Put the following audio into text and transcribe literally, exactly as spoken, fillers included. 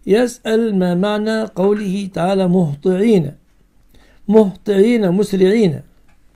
يسأل ما معنى قوله تعالى مهطعين، مهطعين مسرعين،